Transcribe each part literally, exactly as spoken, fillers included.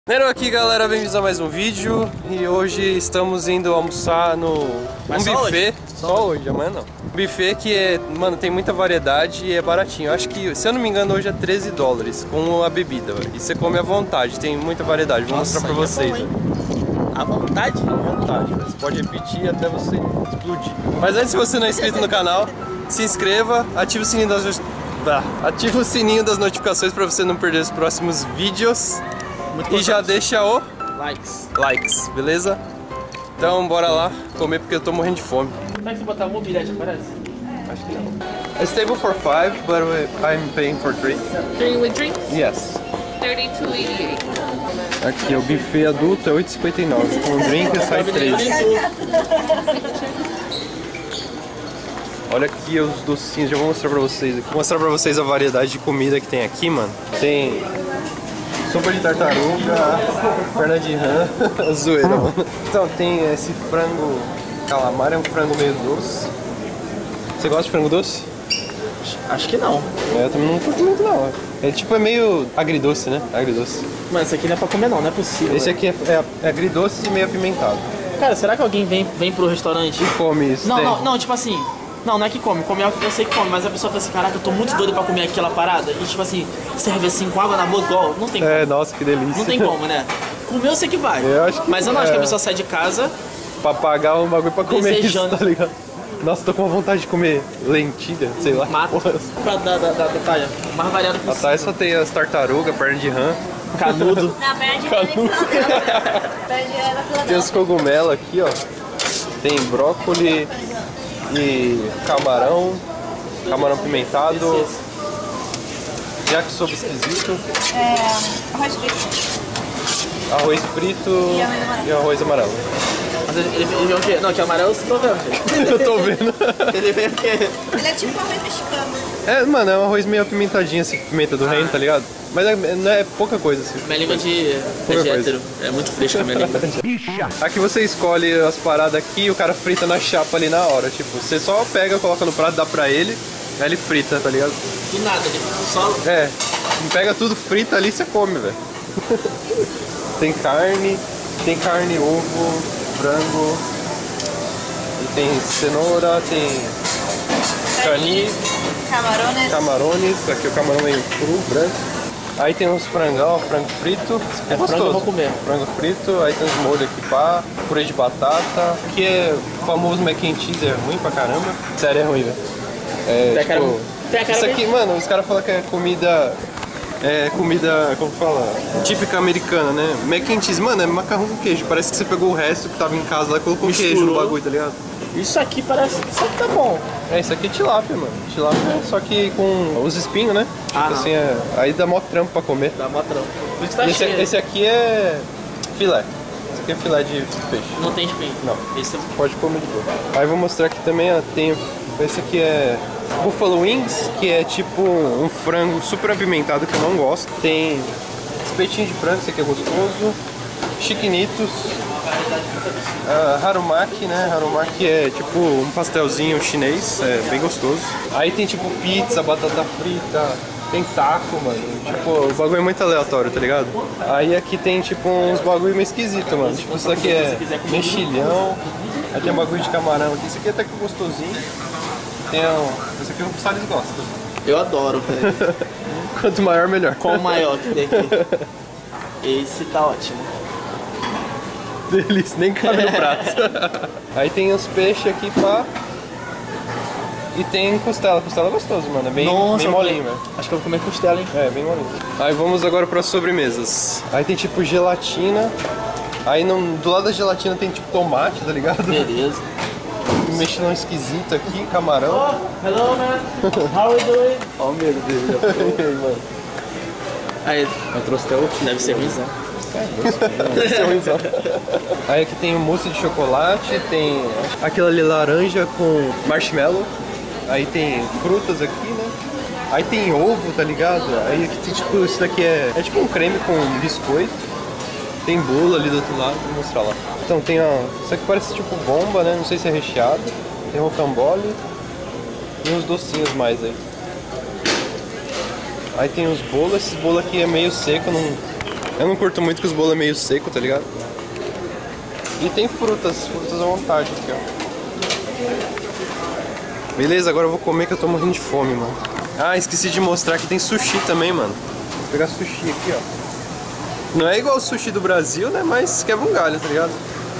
Nero aqui, galera, bem-vindos a mais um vídeo. E hoje estamos indo almoçar no Mas um só buffet. hoje? Só hoje, amanhã não. Um buffet que é, mano, tem muita variedade e é baratinho. Eu acho que, se eu não me engano, hoje é treze dólares com a bebida, velho. E você come à vontade, tem muita variedade. Vou Nossa, mostrar pra vocês, é bom, velho. À vontade? À vontade, velho. Você pode repetir até você explodir. Mas antes, se você não é inscrito no canal, se inscreva, ative o sininho das Tá. Ativa o sininho das notificações pra você não perder os próximos vídeos. Muito E já deixa o likes. likes, beleza? Então bora lá comer porque eu tô morrendo de fome. Será que se botar mobilete aparece? Acho que não. It's table for five, but I'm paying for three. Three with drinks? Yes. thirty-two eighty-eight. Aqui, o buffet adulto é oito e cinquenta e nove. Com drink sai três. Olha aqui os docinhos, já vou mostrar pra vocês aqui. Vou mostrar pra vocês a variedade de comida que tem aqui, mano. Tem sopa de tartaruga, perna de rã, zoeira, mano. Então, tem esse frango calamar, é um frango meio doce. Você gosta de frango doce? Acho que não. É, eu também não curto muito, não. É tipo, é meio agridoce, né? Agridoce. Mano, esse aqui não é pra comer não, não é possível. Esse aqui é, é, é agridoce e meio apimentado. Cara, será que alguém vem, vem pro restaurante? E come isso? Não, tem? não, não, tipo assim... Não, não é que come, come eu sei que come, mas a pessoa fala assim, caraca, eu tô muito doido pra comer aquela parada. E tipo assim, serve assim com água na boca, igual, não tem como. É, nossa, que delícia. Não tem como, né? Comer eu sei que vai. Eu acho que mas eu não é. acho que a pessoa sai de casa... Pra pagar um bagulho pra comer Desejando. isso, tá ligado? Nossa, tô com vontade de comer lentilha, sei lá. Mata. Porra. Pra dar da, da, da Thaia. Mais variado A possível. Thaia só tem as tartarugas, perna de rã. Canudo. Na perna de rã da Filadélfia. Perna de rã da Tem Filadélfia. os cogumelos aqui, ó. Tem brócoli e camarão. Camarão pimentado. Yakisoba esquisito. É, arroz frito. Arroz frito E arroz amarelo. e arroz amarelo. Mas ele, ele, ele veio o quê? Não, que amarelo você tá vendo. Eu tô vendo. Ele veio o quê? Ele é tipo arroz mexicano. É, mano, é um arroz meio apimentadinho, assim, pimenta do reino, tá ligado? Mas é, não é pouca coisa, assim. Minha língua de Pouca é de coisa. hétero. É muito fresca a minha língua. Aqui você escolhe as paradas aqui e o cara frita na chapa ali na hora. Tipo, você só pega, coloca no prato, dá pra ele, aí ele frita, tá ligado? Do nada, ele só... É, pega tudo, frita ali e você come, velho. Tem carne, tem carne, ovo, frango, e tem cenoura, tem cani, Camarones. camarones, aqui o camarão meio cru, branco. Aí tem uns frangão, frango frito, é frango gostoso. eu vou comer. Frango frito, aí tem uns molhos aqui, pá, purê de batata, que é o famoso mac and cheese, é ruim pra caramba. Sério, é ruim, velho. É, Tem a tipo, cara- tem a cara isso bem- aqui, mano, os caras falam que é comida, é comida, como fala, típica americana, né? Mac and cheese, mano, é macarrão com queijo, parece que você pegou o resto que tava em casa lá e colocou Misturou. queijo no bagulho, tá ligado? Isso aqui parece... Isso aqui tá bom. É, isso aqui é tilápia, mano. Tilápia, só que com os espinhos, né? Tipo Ah, não. assim, é... aí dá mó trampo pra comer. Dá mó trampo. Por isso que tá Esse, cheio. esse aqui é filé. Esse aqui é filé de peixe. Não tem espinho. Não. Esse é... Pode comer de boa. Aí eu vou mostrar aqui também, ó, tem... Esse aqui é Buffalo Wings, que é tipo um frango super apimentado que eu não gosto. Tem espetinho de frango, esse aqui é gostoso. Chiquinitos. Uh, harumaki, né? Harumaki é tipo um pastelzinho chinês, é bem gostoso. Aí tem tipo pizza, batata frita, tem taco, mano. Tipo, o bagulho é muito aleatório, tá ligado? Aí aqui tem tipo uns bagulho meio esquisito, mano. Tipo, isso aqui é mexilhão. Aí tem um bagulho de camarão aqui. Isso aqui até que é gostosinho. Tem um... Esse aqui o Salles gosta. Eu adoro, velho. Quanto maior, melhor. Qual o maior que tem aqui? Esse tá ótimo. Delícia, nem cabe no prato. Aí tem os peixes aqui, pá. E tem costela. Costela é gostoso, mano. É bem, bem eu molinho, vou- velho. Acho que eu vou comer costela, hein? É, bem molinho. Aí vamos agora para as sobremesas. Aí tem tipo gelatina. Aí no, do lado da gelatina tem tipo tomate, tá ligado? Beleza. Um mexilhão esquisito aqui, camarão. Hello, man. How are you doing? Olha o medo dele. E aí, mano. Aí, Eu trouxe até o deve ser ruimzão. Esse é ruimzão. Aí aqui tem mousse de chocolate, tem aquilo ali laranja com marshmallow. Aí tem frutas aqui, né? Aí tem ovo, tá ligado? Aí aqui tem tipo, isso daqui é, é tipo um creme com biscoito. Tem bolo ali do outro lado, vou mostrar lá. Então tem ó, isso aqui parece tipo bomba, né? Não sei se é recheado. Tem rocambole e uns docinhos mais aí. Aí tem os bolos, esse bolo aqui é meio seco, não, Eu não curto muito que os bolos é meio seco, tá ligado? E tem frutas, frutas à vontade aqui, ó. Beleza, agora eu vou comer que eu tô morrendo de fome, mano. Ah, esqueci de mostrar que tem sushi também, mano. Vou pegar sushi aqui, ó. Não é igual o sushi do Brasil, né? Mas quebra um galho, tá ligado?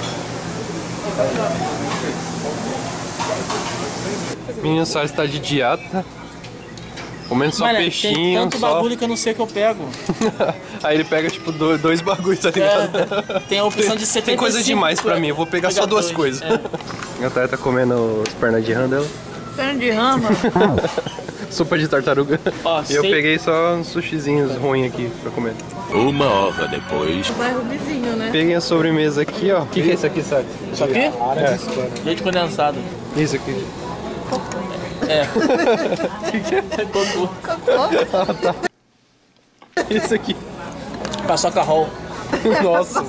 Menino Salles tá de dieta. Comendo só Mano, peixinho, tem tanto só... bagulho que eu não sei o que eu pego. Aí ele pega tipo dois, dois bagulhos, tá ligado? É, tem a opção de setenta e cinco. Tem coisa demais pra mim, eu vou pegar, pegar só duas dois, coisas. É. A Thay tá comendo as pernas de rã dela. Perna de rã, mano. Sopa de tartaruga. Ó, e eu sei... peguei só uns sushizinhos ruins aqui pra comer. Uma hora depois. O bairro vizinho, né? Peguei a sobremesa aqui, ó. O que, que é isso aqui, sabe? Isso aqui? É. Leite condensado. Isso aqui. É. O que, que é? Cocô. Cocô? Ah, tá. Isso aqui. Paçoca roll. Nossa.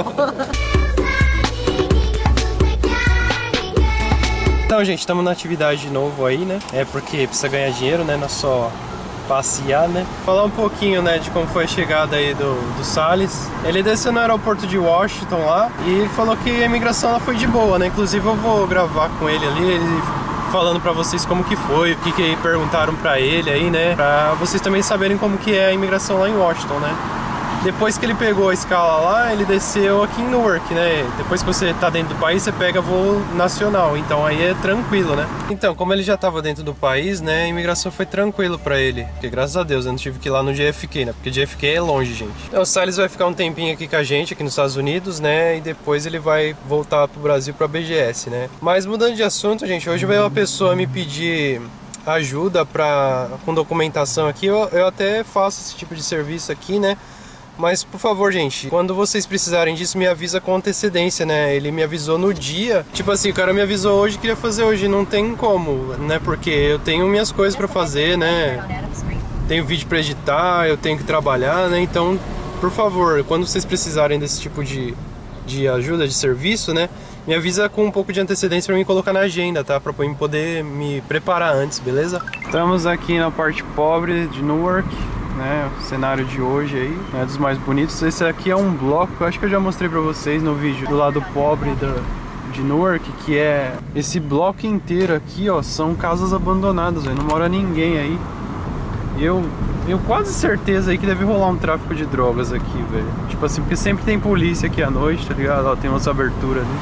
Então, gente, estamos na atividade de novo aí, né? É porque precisa ganhar dinheiro, né? Não é só passear, né? Falar um pouquinho, né, de como foi a chegada aí do, do Salles. Ele desceu no aeroporto de Washington lá e falou que a imigração ela foi de boa, né? Inclusive eu vou gravar com ele ali, ele falando pra vocês como que foi, o que que perguntaram pra ele aí, né? Pra vocês também saberem como que é a imigração lá em Washington, né? Depois que ele pegou a escala lá, ele desceu aqui em Newark, né? Depois que você tá dentro do país, você pega voo nacional, então aí é tranquilo, né? Então, como ele já tava dentro do país, né? A imigração foi tranquilo pra ele, porque graças a Deus eu não tive que ir lá no J F K, né? Porque J F K é longe, gente. Então o Salles vai ficar um tempinho aqui com a gente, aqui nos Estados Unidos, né? E depois ele vai voltar pro Brasil, pra B G S, né? Mas mudando de assunto, gente, hoje veio uma pessoa me pedir ajuda pra, com documentação aqui. Eu, eu até faço esse tipo de serviço aqui, né? Mas, por favor, gente, quando vocês precisarem disso, me avisa com antecedência, né? Ele me avisou no dia. Tipo assim, o cara me avisou hoje, queria fazer hoje. Não tem como, né? Porque eu tenho minhas coisas pra fazer, né? Tenho vídeo pra editar, eu tenho que trabalhar, né? Então, por favor, quando vocês precisarem desse tipo de, de ajuda, de serviço, né? Me avisa com um pouco de antecedência pra mim colocar na agenda, tá? Pra eu poder me preparar antes, beleza? Estamos aqui na parte pobre de Newark. Né, o cenário de hoje aí, é dos mais bonitos. Esse aqui é um bloco, acho que eu já mostrei pra vocês no vídeo do lado pobre do, de Newark, que é esse bloco inteiro aqui, ó, são casas abandonadas, véio, não mora ninguém aí. E eu tenho quase certeza aí que deve rolar um tráfico de drogas aqui, velho. Tipo assim, porque sempre tem polícia aqui à noite, tá ligado? Ó, tem umas aberturas ali.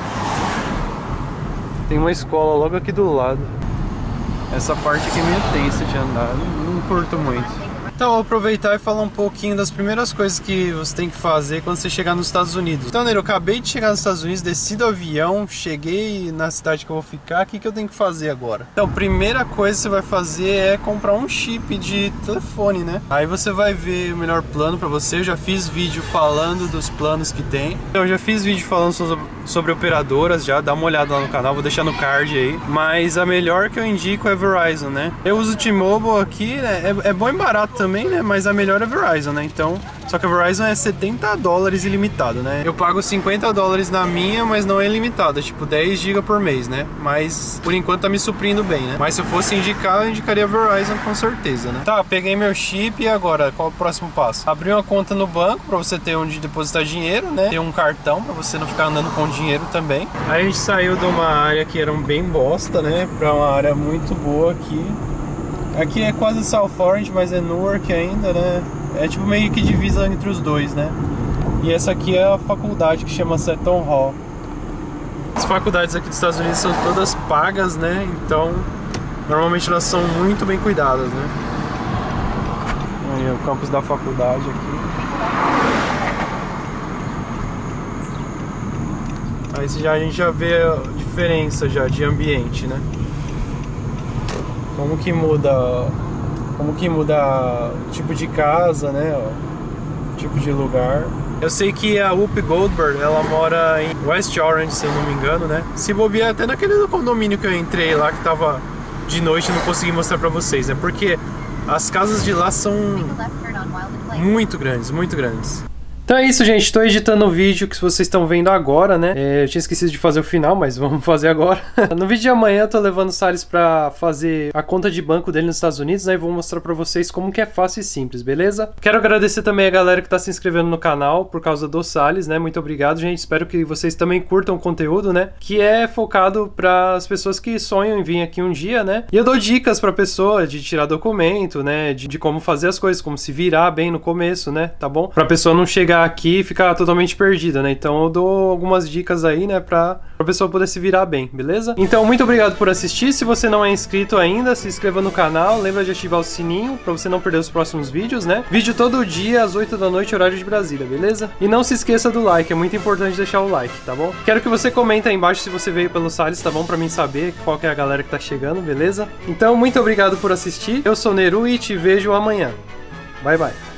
Tem uma escola logo aqui do lado. Essa parte aqui é meio tensa de andar, não, não curto muito. Então, vou aproveitar e falar um pouquinho das primeiras coisas que você tem que fazer quando você chegar nos Estados Unidos. Então, Neiro, eu acabei de chegar nos Estados Unidos, desci do avião, cheguei na cidade que eu vou ficar, o que, que eu tenho que fazer agora? Então, a primeira coisa que você vai fazer é comprar um chip de telefone, né? Aí você vai ver o melhor plano pra você. Eu já fiz vídeo falando dos planos que tem. Eu já fiz vídeo falando sobre, sobre operadoras, já dá uma olhada lá no canal, vou deixar no card aí. Mas a melhor que eu indico é Verizon, né? Eu uso o T-Mobile aqui, né? é, é bom e barato também. Também, né? Mas a melhor é Verizon, né? Então, só que a Verizon é setenta dólares ilimitado, né? Eu pago cinquenta dólares na minha, mas não é ilimitado, é tipo dez gigas por mês, né? Mas por enquanto tá me suprindo bem, né? Mas se eu fosse indicar, eu indicaria a Verizon com certeza, né? Tá, peguei meu chip e agora, qual é o próximo passo? Abrir uma conta no banco pra você ter onde depositar dinheiro, né? Ter um cartão pra você não ficar andando com dinheiro também. Aí a gente saiu de uma área que era um bem bosta, né? Pra uma área muito boa aqui. Aqui é quase South Orange, mas é Newark ainda, né? É tipo meio que divisa entre os dois, né? E essa aqui é a faculdade que chama Seton Hall. As faculdades aqui dos Estados Unidos são todas pagas, né? Então, normalmente elas são muito bem cuidadas, né? Aí é o campus da faculdade aqui. Aí já, a gente já vê a diferença já de ambiente, né? Como que muda, como que muda o tipo de casa, né, o tipo de lugar. Eu sei que a Whoopi Goldberg, ela mora em West Orange, se eu não me engano, né. Se bobear até naquele condomínio que eu entrei lá, que tava de noite, não consegui mostrar pra vocês, né, porque as casas de lá são muito grandes, muito grandes. Então é isso, gente. Tô editando o vídeo que vocês estão vendo agora, né? É, eu tinha esquecido de fazer o final, mas vamos fazer agora. No vídeo de amanhã eu tô levando o Salles pra fazer a conta de banco dele nos Estados Unidos, né? E vou mostrar pra vocês como que é fácil e simples, beleza? Quero agradecer também a galera que tá se inscrevendo no canal por causa do Salles, né? Muito obrigado, gente. Espero que vocês também curtam o conteúdo, né? Que é focado para as pessoas que sonham em vir aqui um dia, né? E eu dou dicas pra pessoa de tirar documento, né? De, de como fazer as coisas, como se virar bem no começo, né? Tá bom? Pra pessoa não chegar aqui e ficar totalmente perdida, né? Então eu dou algumas dicas aí, né? Pra, pra pessoa poder se virar bem, beleza? Então muito obrigado por assistir. Se você não é inscrito ainda, se inscreva no canal. Lembra de ativar o sininho pra você não perder os próximos vídeos, né? Vídeo todo dia às oito da noite, horário de Brasília, beleza? E não se esqueça do like, é muito importante deixar o like, tá bom? Quero que você comente aí embaixo se você veio pelo Salles, tá bom? Pra mim saber qual que é a galera que tá chegando, beleza? Então muito obrigado por assistir. Eu sou Neru e te vejo amanhã. Bye, bye.